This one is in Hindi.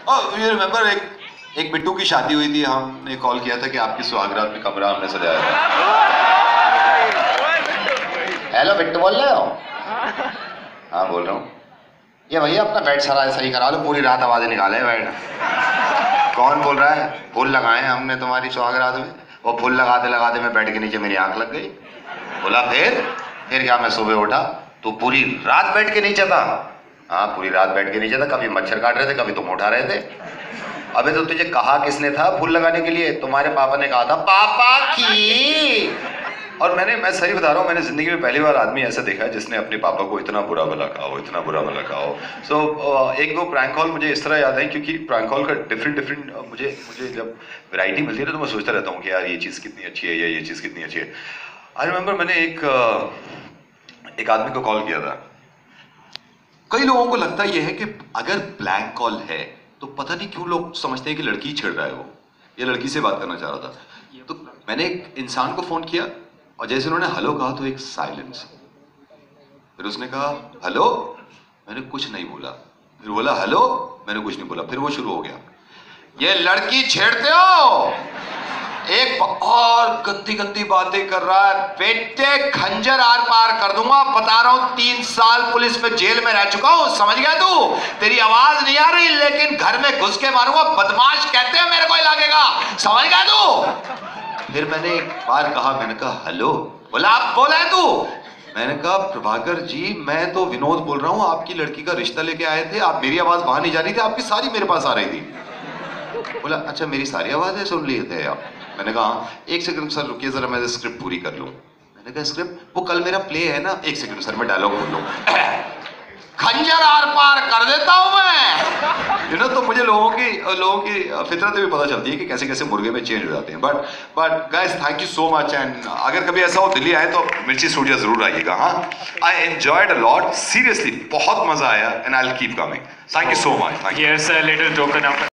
यू रिमेम्बर एक बिट्टू की शादी हुई थी, हमने कॉल किया था कि आपकी सुहागरात में कमरा हमने सजाया था। हेलो बिट्टू बोल रहे हो? हाँ बोल रहा हूँ। ये भैया अपना बेड सही करा लो, पूरी रात आवाजें निकाले बेड। कौन बोल रहा है? फूल लगाए हैं हमने तुम्हारी सुहागरात में। वो फूल लगाते लगाते मैं बेड के नीचे मेरी आंख लग गई। बोला फिर क्या? मैं सुबह उठा तो पूरी रात बेड के नीचे था। हाँ पूरी रात बेड के नीचे था, कभी मच्छर काट रहे थे, कभी तुम उठा रहे थे। अबे तो तुझे कहा किसने था फूल लगाने के लिए? तुम्हारे पापा ने कहा था, पापा की। और मैं सही बता रहा हूँ, मैंने जिंदगी में पहली बार आदमी ऐसा देखा है जिसने अपने पापा को इतना बुरा भला कहा हो, इतना बुरा भला कहा हो। सो एक दो प्रैंक कॉल मुझे इस तरह याद है, क्योंकि प्रैंक कॉल का डिफरेंट मुझे जब वैरायटी मिलती है ना तो मैं सोचता रहता हूँ कि यार ये चीज़ कितनी अच्छी है या ये चीज़ कितनी अच्छी है। आई रिमेंबर मैंने एक आदमी को कॉल किया था। कई लोगों को लगता ये है कि अगर ब्लैंक कॉल है तो पता नहीं क्यों लोग समझते हैं कि लड़की छेड़ रहा है, वो ये लड़की से बात करना चाह रहा था। तो मैंने एक इंसान को फोन किया और जैसे उन्होंने हेलो कहा तो एक साइलेंस। फिर उसने कहा हेलो, मैंने कुछ नहीं बोला। फिर बोला हेलो, मैंने कुछ नहीं बोला। फिर वो शुरू हो गया, ये लड़की छेड़ते हो, एक और गंदी गंदी बातें कर रहा है, बेटे खंजर आर पार कर दूंगा, बता रहा हूं 3 साल पुलिस में जेल में रह चुका हूं, समझ गया तू? तेरी आवाज नहीं आ रही लेकिन घर में घुस के मारूंगा, बदमाश कहते हैं मेरे को इलाके का, समझ गया तू? फिर मैंने एक बार कहा, मैंने कहा हेलो। बोला आप बोला है तू? मैंने कहा प्रभाकर जी मैं तो विनोद बोल रहा हूँ, आपकी लड़की का रिश्ता लेके आए थे, आप मेरी आवाज वहां नहीं जा रही थी, आपकी सारी मेरे पास आ रही थी। बोला अच्छा मेरी सारी आवाजें सुन लिए थे आप? मैंने कहा एक सेकंड सर रुकिए जरा मैं स्क्रिप्ट पूरी कर लूं। मैंने कहा स्क्रिप्ट? वो कल मेरा प्ले है ना, एक सेकंड सर मैं डायलॉग बोल लूं। खंजर आर पार कर देता हूं मैं, यू नो। तो मुझे लोगों की फितरतें भी पता चलती है कि कैसे कैसे मुर्गे में चेंज हो जाते हैं। But guys thank you so much, and अगर कभी ऐसा हो दिल्ली आए तो मिर्ची स्टूडियो जरूर आइएगा। हाँ I enjoyed a lot, seriously बहुत मजा आया, and I will keep coming. Thank you so much. Here's a little token of